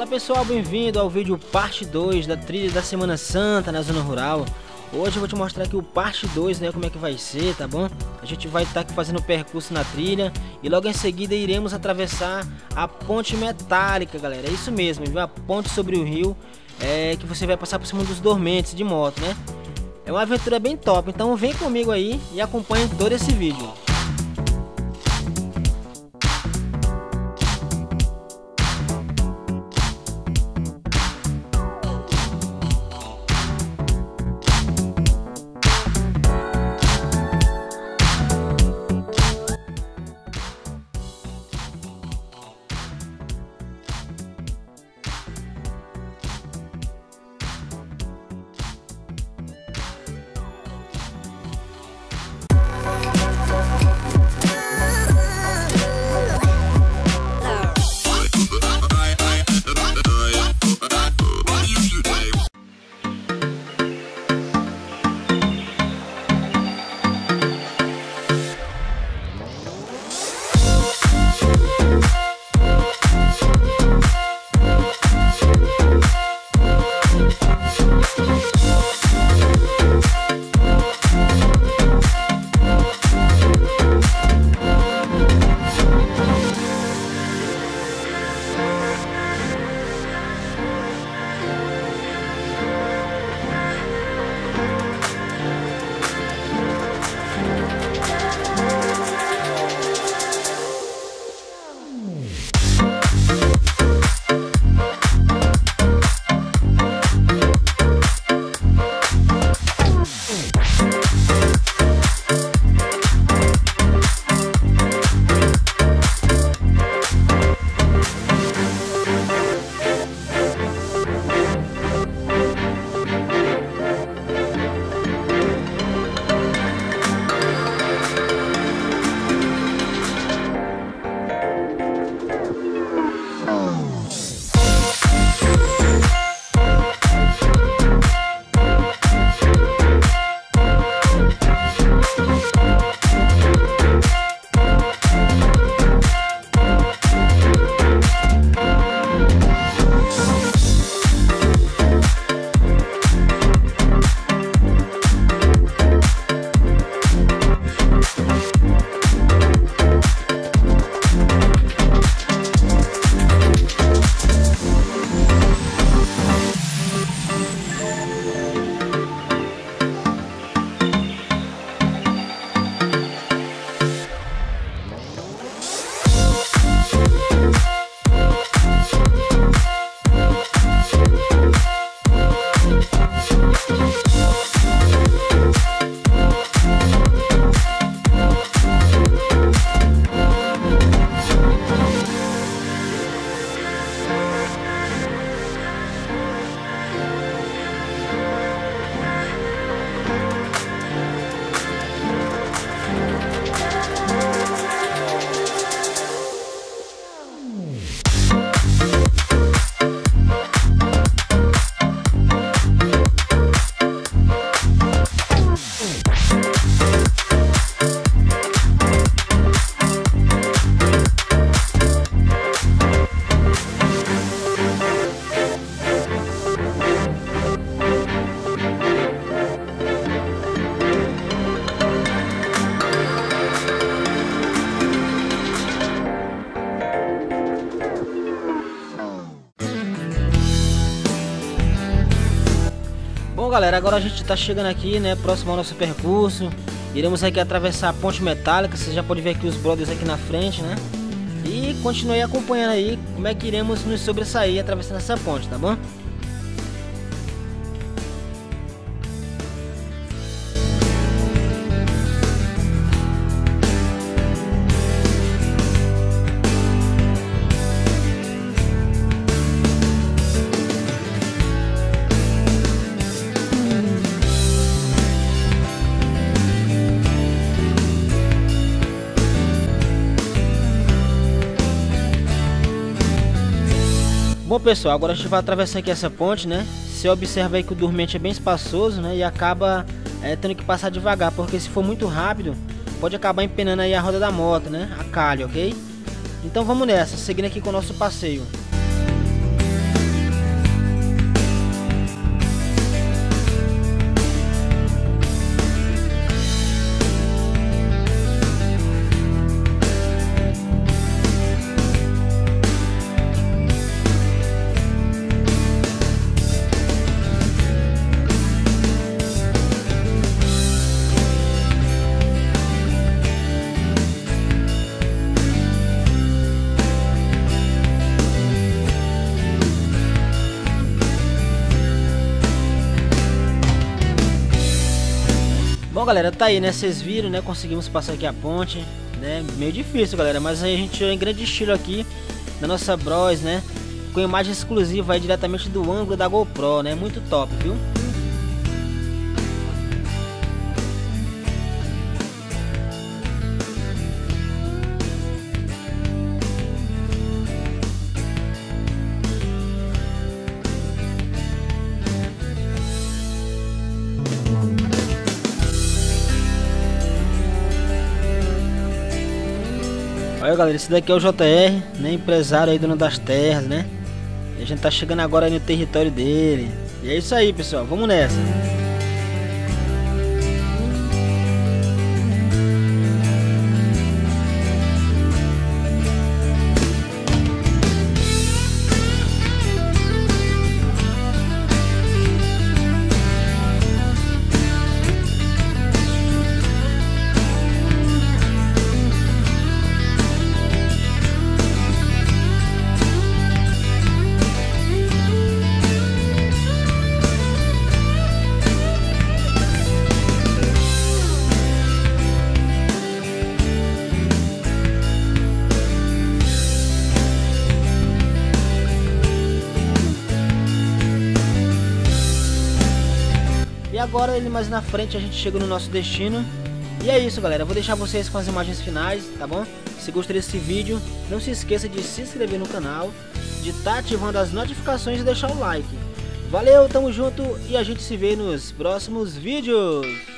Fala pessoal, bem-vindo ao vídeo parte 2 da trilha da Semana Santa na zona rural. Hoje eu vou te mostrar aqui o parte 2, né, como é que vai ser, tá bom? A gente vai estar aqui fazendo o percurso na trilha e logo em seguida iremos atravessar a ponte metálica, galera. É isso mesmo, viu? A ponte sobre o rio, que você vai passar por cima dos dormentes de moto, né? É uma aventura bem top, então vem comigo aí e acompanhe todo esse vídeo. Bom galera, agora a gente está chegando aqui, né, próximo ao nosso percurso. Iremos aqui atravessar a ponte metálica. Você já pode ver aqui os brothers aqui na frente, né? E continue acompanhando aí como é que iremos nos sobressair atravessando essa ponte, tá bom? Bom pessoal, agora a gente vai atravessar aqui essa ponte, né? Você observa aí que o dormente é bem espaçoso, né? E acaba tendo que passar devagar, porque se for muito rápido pode acabar empenando aí a roda da moto, né? A calha, ok? Então vamos nessa, seguindo aqui com o nosso passeio. Bom, galera, tá aí, né? Vocês viram, né? Conseguimos passar aqui a ponte, né? Meio difícil, galera, mas aí a gente tirou em grande estilo aqui na nossa Bros, né? Com imagem exclusiva aí diretamente do ângulo da GoPro, né? Muito top, viu? Olha, galera, esse daqui é o JR, né, empresário aí, dono das terras, né? E a gente tá chegando agora aí no território dele. E é isso aí, pessoal, vamos nessa. E agora, ele mais na frente, a gente chega no nosso destino. E é isso, galera, eu vou deixar vocês com as imagens finais, tá bom? Se gostou desse vídeo, não se esqueça de se inscrever no canal, de estar ativando as notificações e deixar o like. Valeu, tamo junto e a gente se vê nos próximos vídeos.